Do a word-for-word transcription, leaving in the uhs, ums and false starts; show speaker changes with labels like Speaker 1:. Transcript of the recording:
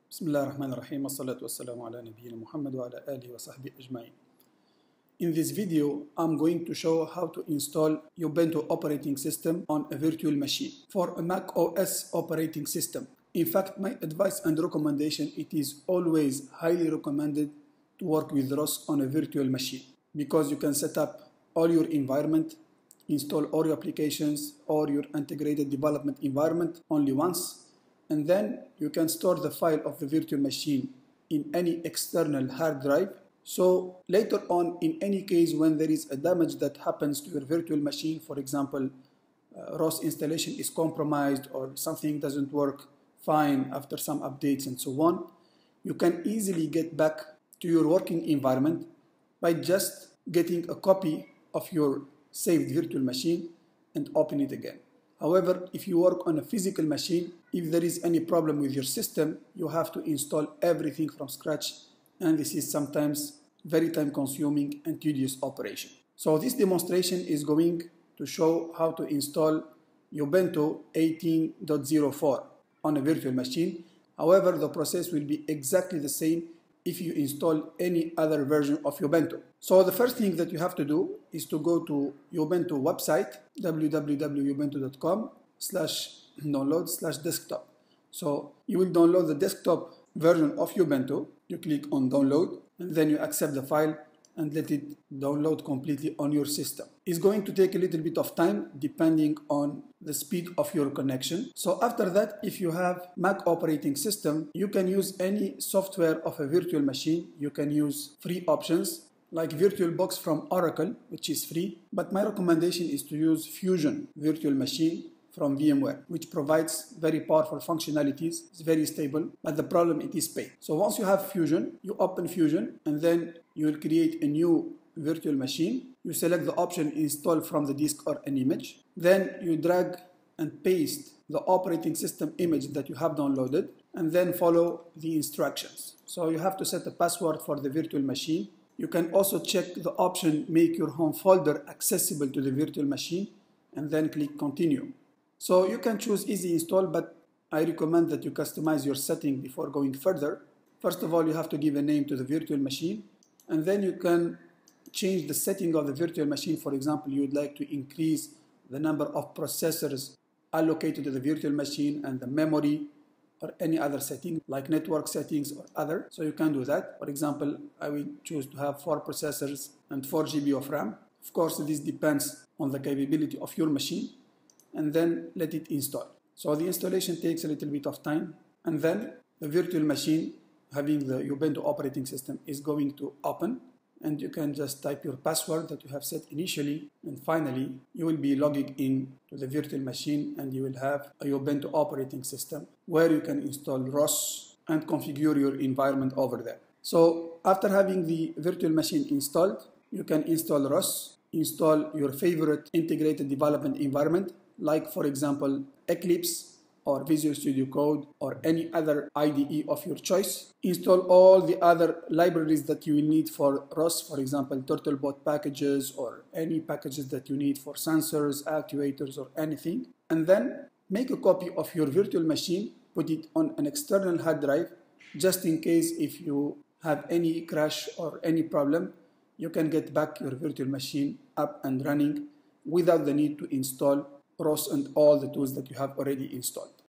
Speaker 1: بسم الله الرحمن الرحيم والصلاة والسلام على نبينا محمد وعلى آله وصحبه أجمعين. In this video, I'm going to show how to install Ubuntu operating system on a virtual machine for a Mac O S operating system. In fact, my advice and recommendation, it is always highly recommended to work with R O S on a virtual machine because you can set up all your environment, install all your applications or your integrated development environment only once, and then you can store the file of the virtual machine in any external hard drive. So later on, in any case when there is a damage that happens to your virtual machine, for example, uh, R O S installation is compromised or something doesn't work fine after some updates and so on, you can easily get back to your working environment by just getting a copy of your saved virtual machine and open it again. However, if you work on a physical machine, if there is any problem with your system, you have to install everything from scratch, and this is sometimes very time consuming and tedious operation. So this demonstration is going to show how to install Ubuntu eighteen point oh four on a virtual machine. However, the process will be exactly the same if you install any other version of Ubuntu. So the first thing that you have to do is to go to Ubuntu website, w w w dot ubuntu dot com slash download slash desktop. So you will download the desktop version of Ubuntu. You click on download and then you accept the file and let it download completely on your system. It's going to take a little bit of time depending on the speed of your connection. So after that, if you have Mac operating system, you can use any software of a virtual machine. You can use free options like VirtualBox from Oracle, which is free, but my recommendation is to use Fusion Virtual Machine from VMware, which provides very powerful functionalities. It's very stable, but the problem, it is paid. So once you have Fusion, you open Fusion and then you will create a new virtual machine. You select the option install from the disk or an image. Then you drag and paste the operating system image that you have downloaded and then follow the instructions. So you have to set a password for the virtual machine. You can also check the option make your home folder accessible to the virtual machine and then click continue. So you can choose easy install, but I recommend that you customize your setting before going further. First of all, you have to give a name to the virtual machine, and then you can change the setting of the virtual machine. For example, you would like to increase the number of processors allocated to the virtual machine and the memory or any other setting like network settings or other. So you can do that. For example, I will choose to have four processors and four G B of RAM. Of course, this depends on the capability of your machine. And then let it install. So the installation takes a little bit of time, and then the virtual machine having the Ubuntu operating system is going to open, and you can just type your password that you have set initially, and finally you will be logging in to the virtual machine and you will have a Ubuntu operating system where you can install R O S and configure your environment over there. So after having the virtual machine installed, you can install R O S, install your favorite integrated development environment, like for example Eclipse or Visual Studio Code or any other I D E of your choice. Install all the other libraries that you will need for R O S, for example Turtlebot packages or any packages that you need for sensors, actuators or anything. And then make a copy of your virtual machine, put it on an external hard drive just in case if you have any crash or any problem, you can get back your virtual machine up and running without the need to install R O S and all the tools that you have already installed.